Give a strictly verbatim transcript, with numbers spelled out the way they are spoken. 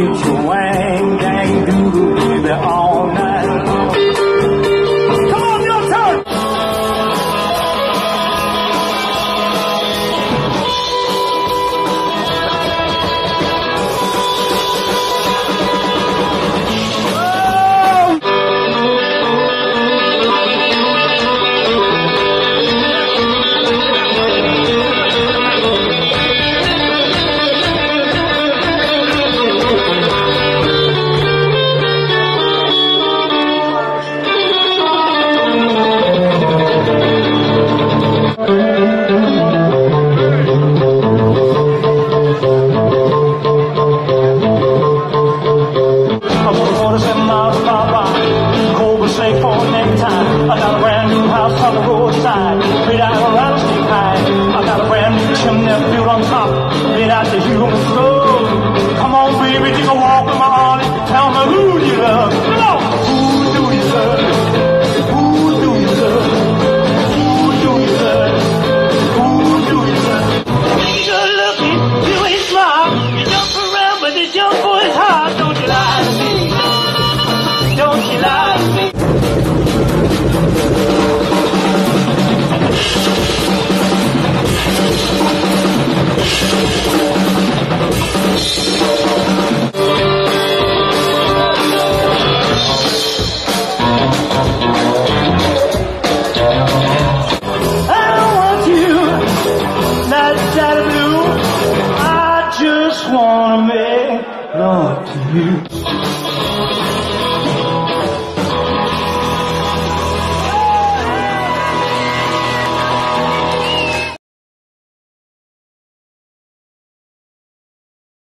get your wang dang doodle baby all night long. Come on, your turn. I got a brand new house on the roadside, made out of rattlesnake hide. I got a brand new chimney built on top, made out the human skull. Come on, baby, take a walk with my Harley. Tell me who you love. Come on, who do you love? Who do you love? Who do you love? Who do you love? You're lucky, you ain't smart. You jump around, but this young boy's hard. Don't you lie to me? Don't you lie to me? I just wanna make love to you.